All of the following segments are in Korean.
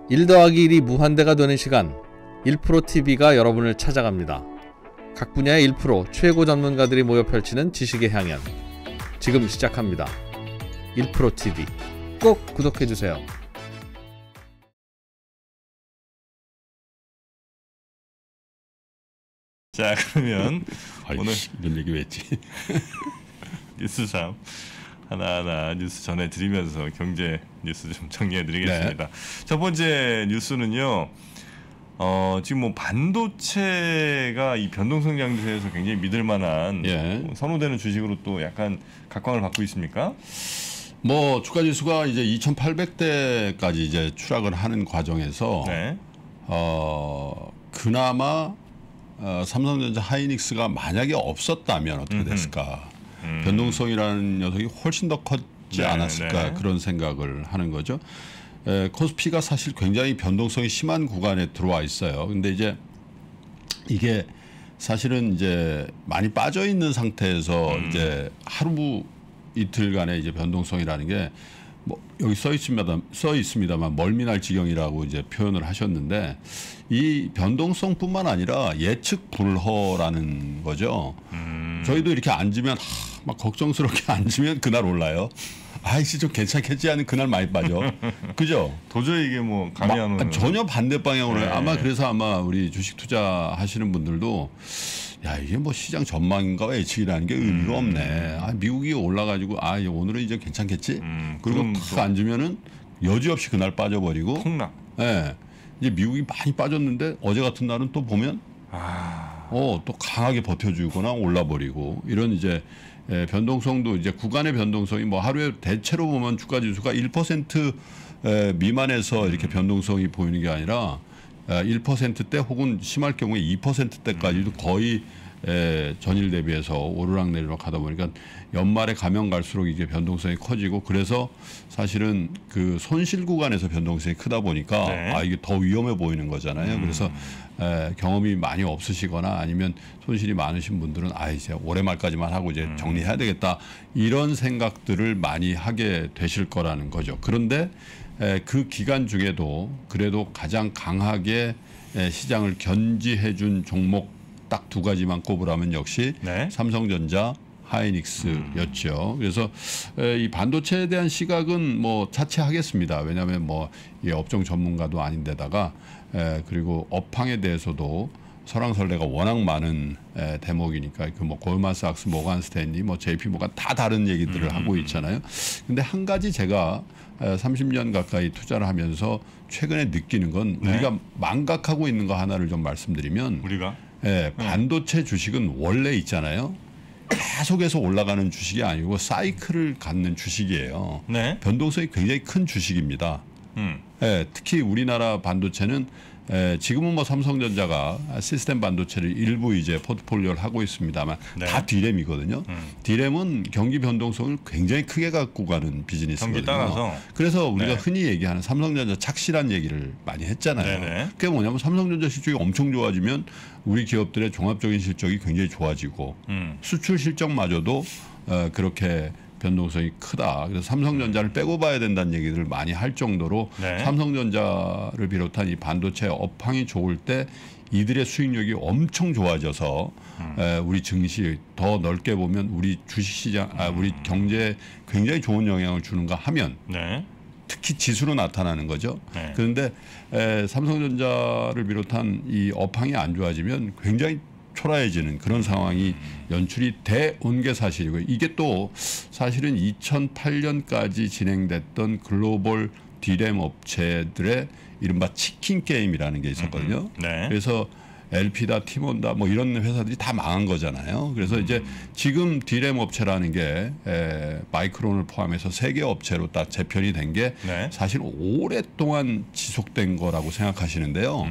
1 더하기 1이 무한대가 되는 시간 1프로TV가 여러분을 찾아갑니다. 각 분야의 1프로 최고 전문가들이 모여 펼치는 지식의 향연 지금 시작합니다. 1프로TV 꼭 구독해주세요. 자, 그러면 오늘 이런 얘기 왜 했지? 뉴스삼 하나하나 뉴스 전해드리면서 경제 뉴스 좀 정리해드리겠습니다. 네. 첫 번째 뉴스는요. 지금 뭐 반도체가 이 변동성 장세에서 굉장히 믿을만한 선호되는 주식으로 또 약간 각광을 받고 있습니까? 뭐 주가 지수가 이제 2,800대까지 이제 추락을 하는 과정에서 그나마 삼성전자 하이닉스가 만약에 없었다면 어떻게 됐을까? 변동성이라는 녀석이 훨씬 더 컸지 않았을까 그런 생각을 하는 거죠. 코스피가 사실 굉장히 변동성이 심한 구간에 들어와 있어요. 근데 이제 이게 사실은 이제 많이 빠져 있는 상태에서 이제 하루 이틀간의 이제 변동성이라는 게 뭐 여기 써 있습니다만 멀미날 지경이라고 이제 표현을 하셨는데 이 변동성뿐만 아니라 예측 불허라는 거죠. 저희도 이렇게 앉으면 막 걱정스럽게 앉으면 그날 올라요. 아이씨 좀 괜찮겠지 하는 그날 많이 빠져. 그죠? 도저히 이게 뭐 감이 안 오는. 전혀 반대 방향으로 아마 그래서 아마 우리 주식 투자 하시는 분들도 야 이게 뭐 시장 전망인가와 예측이라는 게 의미가 없네. 미국이 올라가지고 오늘은 이제 괜찮겠지. 그리고 탁 앉으면은 여지없이 그날 빠져버리고. 폭락. 예. 이제 미국이 많이 빠졌는데 어제 같은 날은 또 보면 또 강하게 버텨주거나 올라버리고 이런 이제 변동성도 이제 구간의 변동성이 뭐 하루에 대체로 보면 주가 지수가 1% 미만에서 이렇게 변동성이 보이는 게 아니라 1%대 혹은 심할 경우에 2%대까지도 거의 전일 대비해서 오르락내리락 하다 보니까 연말에 가면 갈수록 이게 변동성이 커지고 그래서 사실은 그 손실 구간에서 변동성이 크다 보니까 이게 더 위험해 보이는 거잖아요. 그래서 경험이 많이 없으시거나 아니면 손실이 많으신 분들은 이제 올해 말까지만 하고 이제 정리해야 되겠다 이런 생각들을 많이 하게 되실 거라는 거죠. 그런데 그 기간 중에도 그래도 가장 강하게 시장을 견지해 준 종목 딱 두 가지만 꼽으라면 역시 삼성전자, 하이닉스였죠. 그래서 이 반도체에 대한 시각은 뭐 차치하겠습니다. 왜냐하면 뭐 이 업종 전문가도 아닌데다가 그리고 업황에 대해서도 설왕설래가 워낙 많은 대목이니까 그 뭐 골드만삭스, 모간 스탠리, 뭐 JP 모간 다 다른 얘기들을 하고 있잖아요. 근데 한 가지 제가 30년 가까이 투자를 하면서 최근에 느끼는 건 우리가 망각하고 있는 거 하나를 좀 말씀드리면 우리가 반도체 주식은 원래 있잖아요. 계속해서 올라가는 주식이 아니고 사이클을 갖는 주식이에요. 변동성이 굉장히 큰 주식입니다. 특히 우리나라 반도체는 지금은 뭐 삼성전자가 시스템 반도체를 일부 이제 포트폴리오를 하고 있습니다만 다 D램이거든요. D램은 경기 변동성을 굉장히 크게 갖고 가는 비즈니스거든요. 따라서. 그래서 우리가 흔히 얘기하는 삼성전자 착시란 얘기를 많이 했잖아요. 그게 뭐냐면 삼성전자 실적이 엄청 좋아지면 우리 기업들의 종합적인 실적이 굉장히 좋아지고 수출 실적마저도 그렇게 변동성이 크다. 그래서 삼성전자를 빼고 봐야 된다는 얘기들을 많이 할 정도로 삼성전자를 비롯한 이 반도체 업황이 좋을 때 이들의 수익력이 엄청 좋아져서 우리 증시 더 넓게 보면 우리 주식시장, 우리 경제에 굉장히 좋은 영향을 주는가 하면 특히 지수로 나타나는 거죠. 그런데 삼성전자를 비롯한 이 업황이 안 좋아지면 굉장히 초라해지는 그런 상황이 연출이 돼 온 게 사실이고 이게 또 사실은 2008년까지 진행됐던 글로벌 D램 업체들의 이른바 치킨 게임이라는 게 있었거든요. 그래서 LP다, 티몬다 뭐 이런 회사들이 다 망한 거잖아요. 그래서 이제 지금 D램 업체라는 게 마이크론을 포함해서 3개 업체로 딱 재편이 된 게 사실 오랫동안 지속된 거라고 생각하시는데요.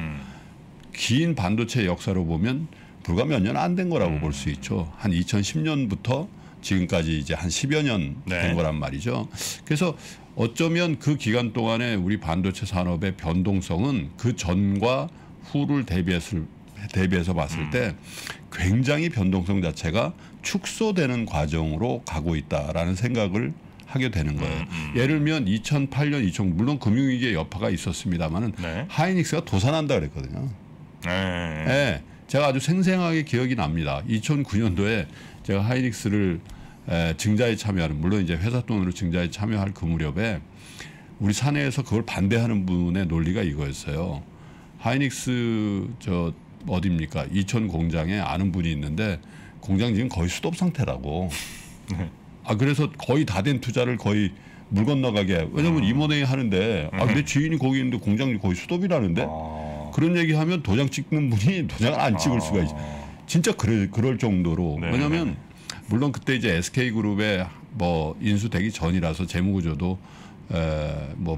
긴 반도체 역사로 보면 불과 몇 년 안 된 거라고 볼 수 있죠. 한 2010년부터 지금까지 이제 한 10여 년 된 거란 말이죠. 그래서 어쩌면 그 기간 동안에 우리 반도체 산업의 변동성은 그 전과 후를 대비해서 봤을 때 굉장히 변동성 자체가 축소되는 과정으로 가고 있다라는 생각을 하게 되는 거예요. 예를 들면 2008년, 2009 물론 금융위기의 여파가 있었습니다만은 네. 하이닉스가 도산한다 그랬거든요. 네. 제가 아주 생생하게 기억이 납니다. 2009년도에 제가 하이닉스를 증자에 참여하는 물론 이제 회사 돈으로 증자에 참여할 그 무렵에 우리 사내에서 그걸 반대하는 분의 논리가 이거였어요. 하이닉스 저 어디입니까? 이천 공장에 아는 분이 있는데 공장 지금 거의 수도업 상태라고. 네. 그래서 거의 다 된 투자를 거의 물 건너가게. 왜냐면 임원회의 하는데 내 지인이 거기 있는데 공장이 거의 수도업이라는데 그런 얘기하면 도장 찍는 분이 도장을 안 찍을 수가 있어. 진짜 그럴 정도로. 네. 왜냐면 물론 그때 이제 SK그룹에 뭐 인수되기 전이라서 재무구조도 뭐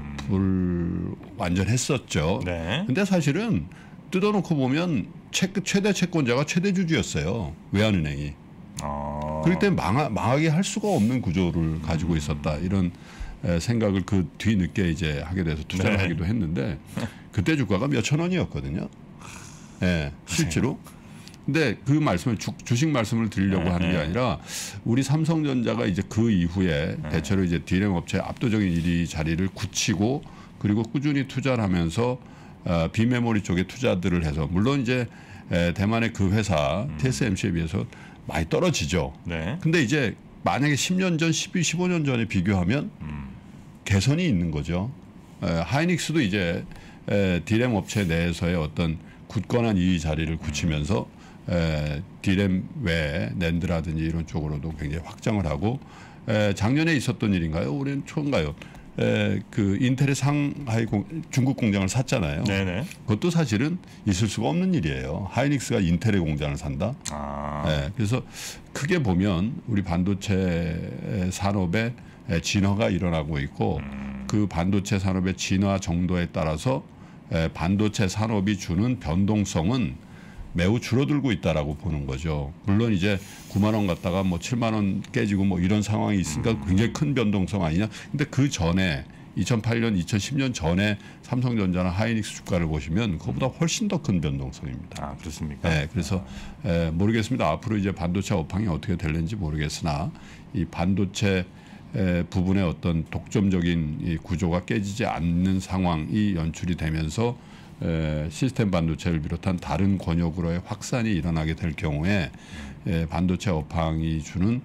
불완전했었죠. 네. 근데 사실은 뜯어놓고 보면 최대 채권자가 최대 주주였어요. 외환은행이. 그렇기 때문에 망하게 할 수가 없는 구조를 가지고 있었다. 이런 생각을 그 뒤늦게 이제 하게 돼서 투자를 하기도 했는데 그때 주가가 몇천 원이었거든요. 네, 실제로. 근데 그 말씀을 주식 말씀을 드리려고 하는 게 아니라 우리 삼성전자가 이제 그 이후에 대체로 이제 D램 업체의 압도적인 1위 자리를 굳히고 그리고 꾸준히 투자를 하면서 비메모리 쪽에 투자들을 해서 물론 이제 대만의 그 회사 TSMC에 비해서 많이 떨어지죠. 네. 근데 이제 만약에 10년 전, 15년 전에 비교하면 개선이 있는 거죠. 하이닉스도 이제 D램 업체 내에서의 어떤 굳건한 2위 자리를 굳히면서 D램 외에 낸드라든지 이런 쪽으로도 굉장히 확장을 하고 작년에 있었던 일인가요? 올해는 초인가요? 그 인텔의 상하이 중국 공장을 샀잖아요. 네네. 그것도 사실은 있을 수가 없는 일이에요. 하이닉스가 인텔의 공장을 산다. 그래서 크게 보면 우리 반도체 산업의 진화가 일어나고 있고 그 반도체 산업의 진화 정도에 따라서 반도체 산업이 주는 변동성은 매우 줄어들고 있다라고 보는 거죠. 물론 이제 9만 원 갔다가 뭐 7만 원 깨지고 뭐 이런 상황이 있으니까 굉장히 큰 변동성 아니냐. 근데 그 전에 2008년, 2010년 전에 삼성전자나 하이닉스 주가를 보시면 그거보다 훨씬 더 큰 변동성입니다. 그렇습니까? 네, 그래서 모르겠습니다. 앞으로 이제 반도체 업황이 어떻게 될는지 모르겠으나 이 반도체 부분의 어떤 독점적인 이 구조가 깨지지 않는 상황이 연출이 되면서 시스템 반도체를 비롯한 다른 권역으로의 확산이 일어나게 될 경우에 반도체 업황이 주는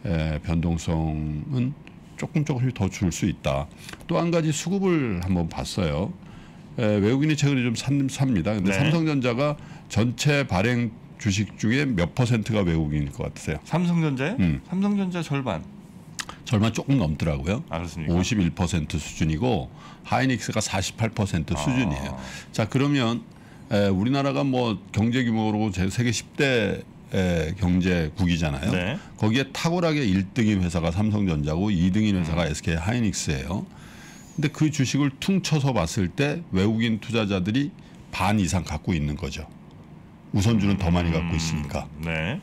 변동성은 조금씩 더 줄 수 있다. 또 한 가지 수급을 한번 봤어요. 외국인이 최근에 좀 삽니다. 근데 삼성전자가 전체 발행 주식 중에 몇 %가 외국인일 것 같으세요? 삼성전자요? 삼성전자 절반 조금 넘더라고요. 그렇습니까? 51% 수준이고 하이닉스가 48% 수준이에요. 자, 그러면 우리나라가 뭐 경제 규모로 세계 10대 경제국이잖아요. 네. 거기에 탁월하게 1등인 회사가 삼성전자고 2등인 회사가 SK 하이닉스예요. 근데 그 주식을 퉁쳐서 봤을 때 외국인 투자자들이 반 이상 갖고 있는 거죠. 우선주는 더 많이 갖고 있으니까. 네.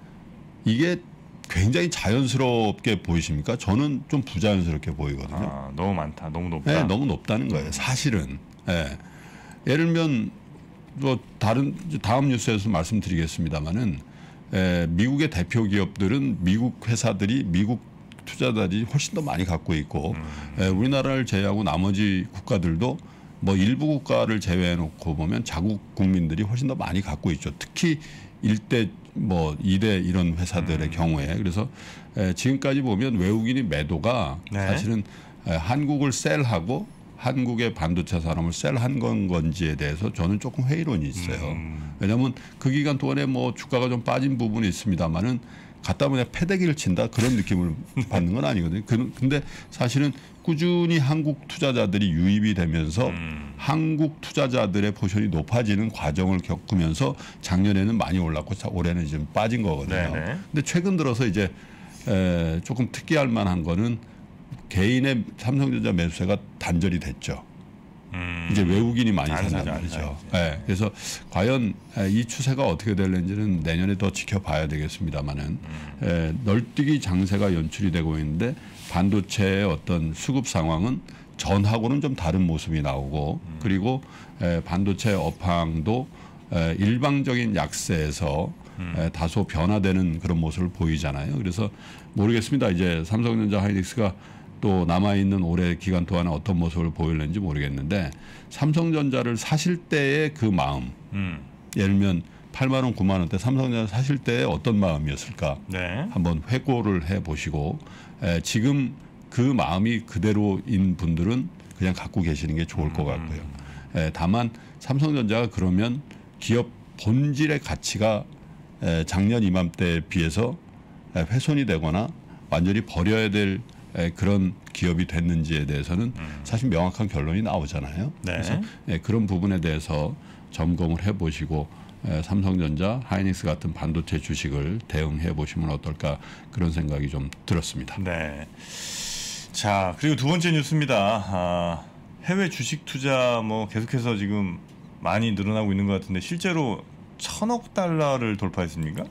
이게 굉장히 자연스럽게 보이십니까? 저는 좀 부자연스럽게 보이거든요. 너무 많다, 너무 높다. 네, 너무 높다는 거예요. 사실은. 예를 들면 뭐 다음 뉴스에서 말씀드리겠습니다만은 미국의 대표 기업들은 미국 회사들이 미국 투자자들이 훨씬 더 많이 갖고 있고 우리나라를 제외하고 나머지 국가들도 뭐 일부 국가를 제외해 놓고 보면 자국 국민들이 훨씬 더 많이 갖고 있죠. 특히 1대 뭐 2대 이런 회사들의 경우에 그래서 지금까지 보면 외국인이 매도가 사실은 한국을 셀하고 한국의 반도체 산업을 셀한 건지에 대해서 저는 조금 회의론이 있어요. 왜냐하면 그 기간 동안에 뭐 주가가 좀 빠진 부분이 있습니다만은 갖다 보면 패대기를 친다 그런 느낌을 받는 건 아니거든요. 근데 사실은 꾸준히 한국 투자자들이 유입이 되면서 한국 투자자들의 포션이 높아지는 과정을 겪으면서 작년에는 많이 올랐고 올해는 좀 빠진 거거든요. 근데 최근 들어서 이제 조금 특이할 만한 거는 개인의 삼성전자 매수세가 단절이 됐죠. 이제 외국인이 많이 산단 말이죠. 그래서 과연 이 추세가 어떻게 될는지는 내년에 더 지켜봐야 되겠습니다만은 널뛰기 장세가 연출이 되고 있는데 반도체의 어떤 수급 상황은 전하고는 좀 다른 모습이 나오고 그리고 반도체 업황도 일방적인 약세에서 다소 변화되는 그런 모습을 보이잖아요. 그래서 모르겠습니다. 이제 삼성전자 하이닉스가 또 남아있는 올해 기간 동안에 어떤 모습을 보일는지 모르겠는데 삼성전자를 사실 때의 그 마음 예를 들면 8만 원, 9만 원대 삼성전자 사실 때 어떤 마음이었을까 네. 한번 회고를 해보시고 지금 그 마음이 그대로인 분들은 그냥 갖고 계시는 게 좋을 것 같고요. 다만 삼성전자가 그러면 기업 본질의 가치가 작년 이맘때에 비해서 훼손이 되거나 완전히 버려야 될 그런 기업이 됐는지에 대해서는 사실 명확한 결론이 나오잖아요. 네. 그래서 그런 부분에 대해서 점검을 해보시고 삼성전자, 하이닉스 같은 반도체 주식을 대응해 보시면 어떨까 그런 생각이 좀 들었습니다. 네. 자, 그리고 두 번째 뉴스입니다. 해외 주식 투자 뭐 계속해서 지금 많이 늘어나고 있는 것 같은데 실제로 1,000억 달러를 돌파했습니까?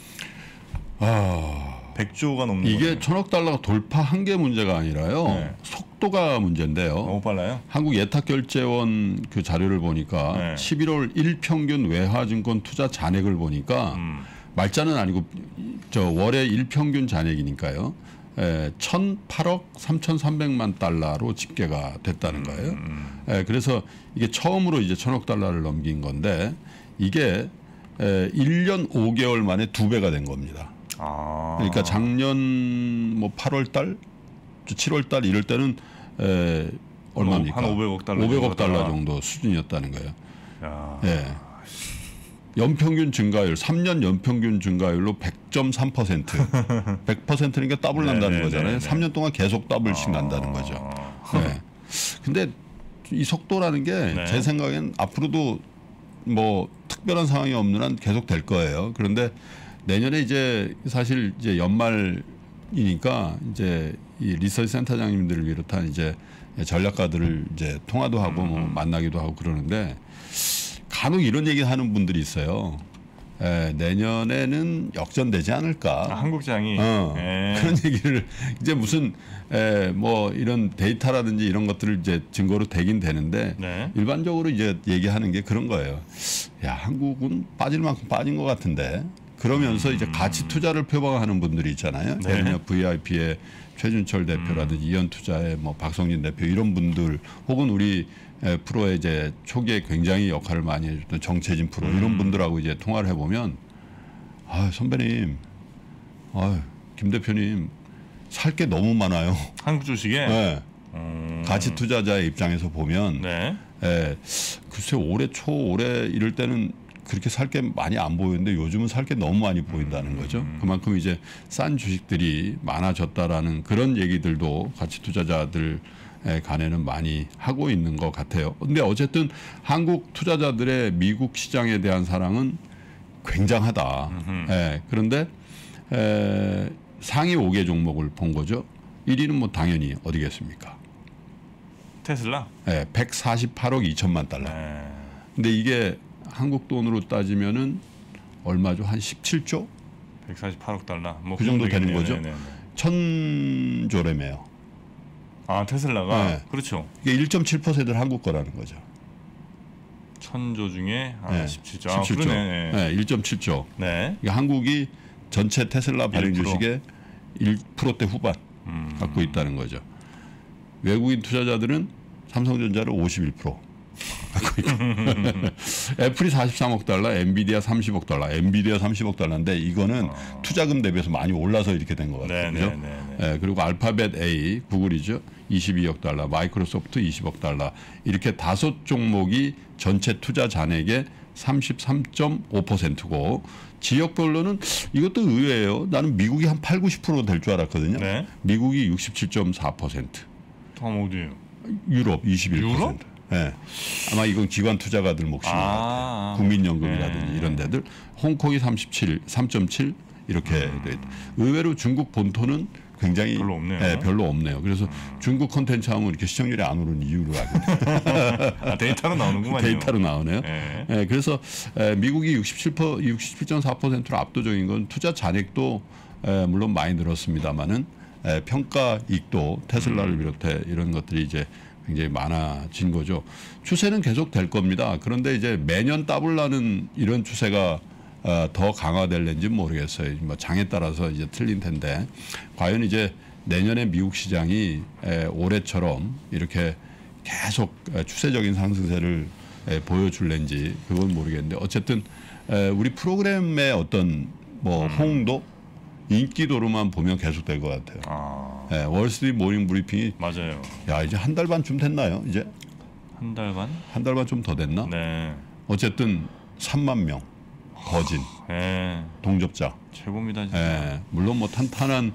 100조가 넘는 이게 거네요. 1,000억 달러가 돌파한 게 문제가 아니라요. 네. 속도가 문제인데요. 너무 빨라요. 한국 예탁결제원 그 자료를 보니까 네. 11월 일평균 외화증권 투자 잔액을 보니까 말자는 아니고 저 월의 일평균 잔액이니까요. 1,008억 3,300만 달러로 집계가 됐다는 거예요. 그래서 이게 처음으로 이제 1,000억 달러를 넘긴 건데 이게 1년 5개월 만에 2배가 된 겁니다. 그러니까 작년 뭐 8월 달, 7월 달 이럴 때는 얼마입니까? 한 500억 달러. 500억 달러 정도 수준이었다는 거예요. 야. 예. 연평균 증가율 3년 연평균 증가율로 100.3% 100%니까 더블 난다는 거잖아요. 3년 동안 계속 더블씩 난다는 거죠. 네. 근데 이 속도라는 게 제 생각엔 앞으로도 뭐 특별한 상황이 없는 한 계속 될 거예요. 그런데 내년에 이제 사실 이제 연말이니까 이제 이 리서치 센터장님들을 비롯한 이제 전략가들을 이제 통화도 하고 뭐 만나기도 하고 그러는데 간혹 이런 얘기 하는 분들이 있어요. 내년에는 역전되지 않을까. 한국장이 그런 얘기를 이제 무슨 뭐 이런 데이터라든지 이런 것들을 이제 증거로 대긴 되는데 일반적으로 이제 얘기하는 게 그런 거예요. 야, 한국은 빠질 만큼 빠진 것 같은데. 그러면서 이제 가치 투자를 표방하는 분들이 있잖아요. 예를 들면 VIP의 최준철 대표라든지 이현투자의 뭐 박성진 대표 이런 분들 혹은 우리 프로에 이제 초기에 굉장히 역할을 많이 해줬던 정채진 프로 이런 분들하고 이제 통화를 해보면 아 선배님, 김 대표님 살 게 너무 많아요. 한국 주식에. 네. 가치 투자자의 입장에서 보면 글쎄 올해 초 올해 이럴 때는 그렇게 살 게 많이 안 보이는데 요즘은 살 게 너무 많이 보인다는 거죠. 그만큼 이제 싼 주식들이 많아졌다라는 그런 얘기들도 가치 투자자들 간에는 많이 하고 있는 것 같아요. 근데 어쨌든 한국 투자자들의 미국 시장에 대한 사랑은 굉장하다. 그런데 상위 5개 종목을 본 거죠. 1위는 뭐 당연히 어디겠습니까? 테슬라? 148억 2천만 달러. 근데 이게 한국 돈으로 따지면은 얼마죠? 한 17조? 148억 달러. 뭐 그 정도 되는 거죠. 1,000조래매요. 테슬라가 그렇죠. 이게 1.7%를 한국 거라는 거죠. 1,000조 중에 17조. 17조. 그러네. 1.7조. 네. 그러니까 한국이 전체 테슬라 발행 주식의 1%대 후반 갖고 있다는 거죠. 외국인 투자자들은 삼성전자를 51% 갖고 있고 애플이 43억 달러, 엔비디아 30억 달러. 엔비디아 30억 달러인데 이거는 투자금 대비해서 많이 올라서 이렇게 된 것 같아요. 그죠? 그리고 알파벳 A, 구글이죠. 22억 달러, 마이크로소프트 20억 달러. 이렇게 5종목이 전체 투자 잔액의 33.5%고 지역별로는 이것도 의외예요. 나는 미국이 한 8, 90% 될 줄 알았거든요. 미국이 67.4%. 다음 어디예요? 유럽 21%. 유럽? 아마 이건 기관 투자가들 몫인 것 같아요. 국민연금이라든지 이런 데들. 홍콩이 3.7 이렇게 돼 있다. 의외로 중국 본토는 굉장히 별로 없네요. 별로 없네요. 그래서 중국 콘텐츠 하면 이렇게 시청률이 안 오르는 이유를 알고 있어요. 데이터로 나오는구만요. 데이터로 나오네요. 그래서 미국이 67.4%로 압도적인 건 투자 잔액도 물론 많이 늘었습니다만은 평가 이익도 테슬라를 비롯해 이런 것들이 이제 굉장히 많아진 거죠. 추세는 계속 될 겁니다. 그런데 이제 매년 더블 나는 이런 추세가 더 강화될는지 모르겠어요. 뭐 장에 따라서 이제 틀린 텐데 과연 이제 내년에 미국 시장이 올해처럼 이렇게 계속 추세적인 상승세를 보여줄는지 그건 모르겠는데 어쨌든 우리 프로그램의 어떤 뭐 호응도 인기도로만 보면 계속될 것 같아요. 월스트리트 모닝 브리핑이 맞아요. 야 이제 한 달 반쯤 됐나요? 이제 한 달 반? 한 달 반 좀 더 됐나? 네. 어쨌든 3만 명 거진 동접자 최고입니다. 진짜. 물론 뭐 탄탄한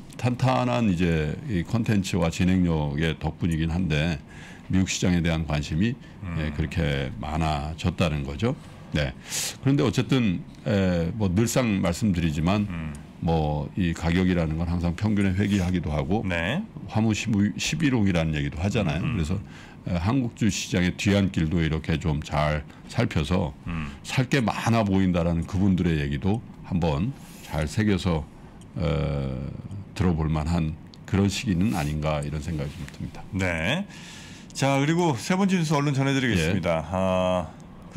이제 이 컨텐츠와 진행력의 덕분이긴 한데 미국 시장에 대한 관심이 그렇게 많아졌다는 거죠. 네. 그런데 어쨌든 뭐 늘상 말씀드리지만 뭐 이 가격이라는 건 항상 평균에 회귀하기도 하고 화무 11홍이라는 얘기도 하잖아요. 그래서 한국주 시장의 뒤안길도 이렇게 좀 잘 살펴서 살 게 많아 보인다라는 그분들의 얘기도 한번 잘 새겨서 들어볼 만한 그런 시기는 아닌가 이런 생각이 좀 듭니다. 네. 자 그리고 세 번째 뉴스 얼른 전해드리겠습니다. 그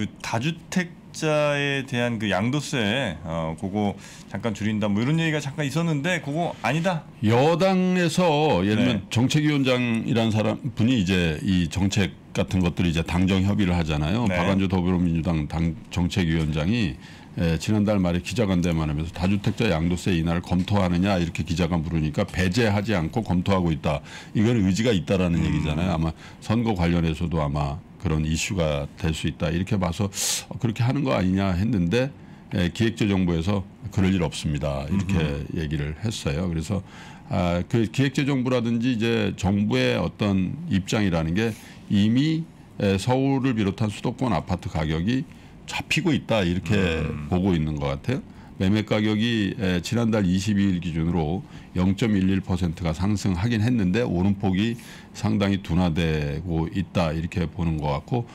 다주택자에 대한 그 양도세 그거 잠깐 줄인다 뭐 이런 얘기가 잠깐 있었는데 그거 아니다. 여당에서 예를 들면 정책위원장이라는 사람 분이 이제 이 정책 같은 것들이 이제 당정 협의를 하잖아요. 박완주 더불어민주당 당 정책위원장이 지난달 말에 기자간담회만 하면서 다주택자 양도세 인하를 검토하느냐 이렇게 기자가 물으니까 배제하지 않고 검토하고 있다. 이건 의지가 있다라는 얘기잖아요. 아마 선거 관련해서도 아마 그런 이슈가 될 수 있다. 이렇게 봐서 그렇게 하는 거 아니냐 했는데 기획재정부에서 그럴 일 없습니다. 이렇게 얘기를 했어요. 그래서 그 기획재정부라든지 이제 정부의 어떤 입장이라는 게 이미 서울을 비롯한 수도권 아파트 가격이 잡히고 있다 이렇게 보고 있는 것 같아요. 매매 가격이 지난달 22일 기준으로 0.11%가 상승하긴 했는데 오름폭이 상당히 둔화되고 있다 이렇게 보는 것 같고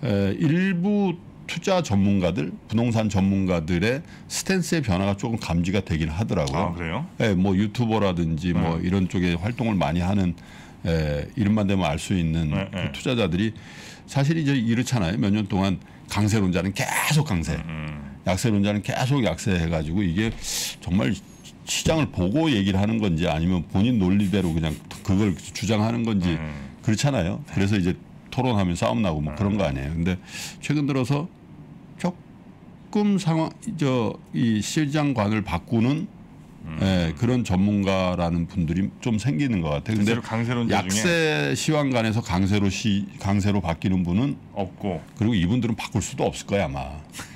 일부 투자 전문가들, 부동산 전문가들의 스탠스의 변화가 조금 감지가 되긴 하더라고요. 아, 그래요? 네, 뭐 유튜버라든지 뭐 이런 쪽에 활동을 많이 하는 이름만 대면 알 수 있는 그 투자자들이 사실 이제 이렇잖아요. 몇 년 동안 강세론자는 계속 강세, 약세론자는 계속 약세해가지고 이게 정말 시장을 보고 얘기를 하는 건지 아니면 본인 논리대로 그냥 그걸 주장하는 건지 그렇잖아요. 그래서 이제 토론하면 싸움 나고 뭐 그런 거 아니에요. 근데 최근 들어서 조금 이 시장관을 바꾸는 그런 전문가라는 분들이 좀 생기는 것 같아요. 근데 약세 시황관에서 강세로 바뀌는 분은 없고 그리고 이분들은 바꿀 수도 없을 거야 아마.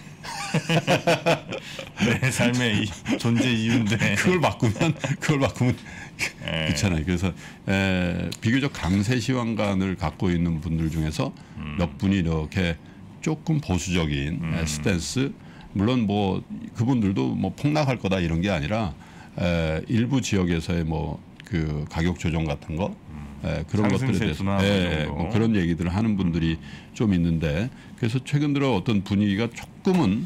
내 삶의 존재 이유인데 그걸 바꾸면 그렇잖아요. 그래서 비교적 강세 시황관을 갖고 있는 분들 중에서 몇 분이 이렇게 조금 보수적인 스탠스, 물론 뭐 그분들도 뭐 폭락할 거다 이런 게 아니라 일부 지역에서의 뭐 그 가격 조정 같은 거 그런 것들에 대해서 뭐 그런 얘기들을 하는 분들이 좀 있는데, 그래서 최근 들어 어떤 분위기가 조금은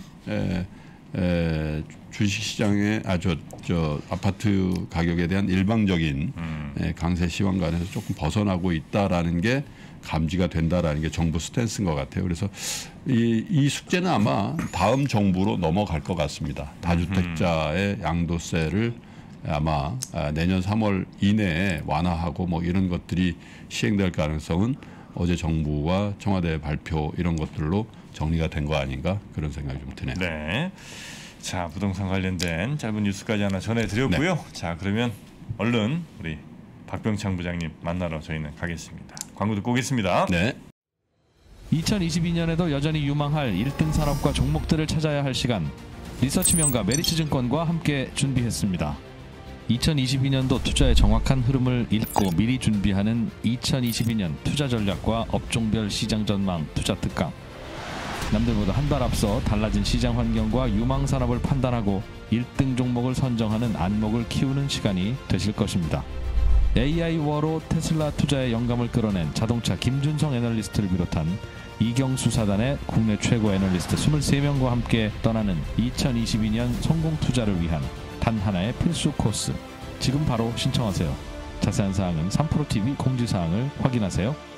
주식시장의 저 아파트 가격에 대한 일방적인 강세 시황관에서 조금 벗어나고 있다라는 게 감지가 된다라는 게 정부 스탠스인 것 같아요. 그래서 이 숙제는 아마 다음 정부로 넘어갈 것 같습니다. 다주택자의 양도세를 아마 내년 3월 이내에 완화하고 뭐 이런 것들이 시행될 가능성은 어제 정부와 청와대 발표 이런 것들로 정리가 된 거 아닌가 그런 생각이 좀 드네요. 네. 자, 부동산 관련된 짧은 뉴스까지 하나 전해드렸고요. 네. 자, 그러면 얼른 우리 박병창 부장님 만나러 저희는 가겠습니다. 광고 듣고 오겠습니다. 네. 2022년에도 여전히 유망할 1등 산업과 종목들을 찾아야 할 시간, 리서치 명가 메리츠증권과 함께 준비했습니다. 2022년도 투자의 정확한 흐름을 읽고 미리 준비하는 2022년 투자 전략과 업종별 시장 전망 투자 특강. 남들보다 한 발 앞서 달라진 시장 환경과 유망 산업을 판단하고 1등 종목을 선정하는 안목을 키우는 시간이 되실 것입니다. AI 워로 테슬라 투자의 영감을 끌어낸 자동차 김준성 애널리스트를 비롯한 이경수 사단의 국내 최고 애널리스트 23명과 함께 떠나는 2022년 성공 투자를 위한 단 하나의 필수 코스. 지금 바로 신청하세요. 자세한 사항은 3프로TV 공지사항을 확인하세요.